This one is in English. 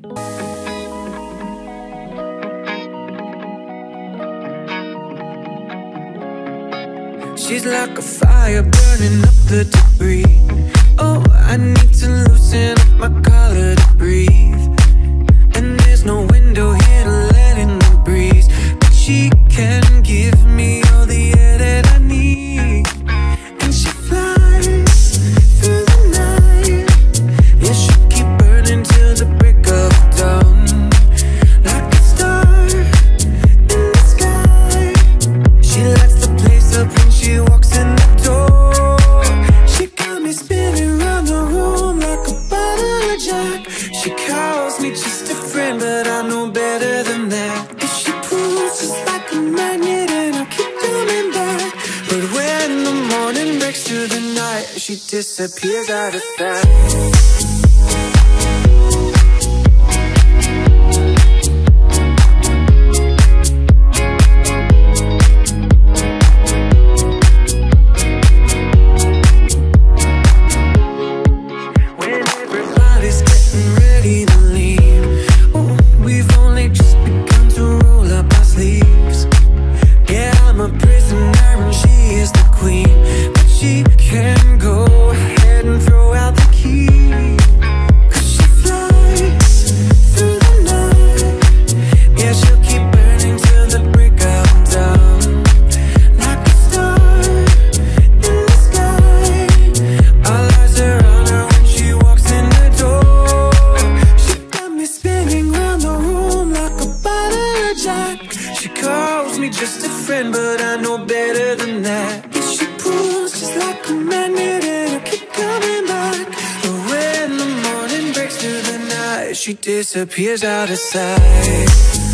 She's like a fire burning up the debris. Oh, I need to loosen up my collar to breathe. And there's no window here to let in the breeze, but she can give me all the air that I need. And she flies through the night. Yeah, she'll keep burning till the break of dawn. Like a star in the sky. She lights the place up when she walks in the door. She got me spinning around the room like a bottle of Jack. She calls me just a friend, but I know better than that. If she pulls just like a magnet and I keep coming back. But when the morning breaks through the night, she disappears out of sight. She calls me just a friend, but I know better than that. Yeah, she pulls just like a magnet and I keep coming back. But when the morning breaks through the night, she disappears out of sight.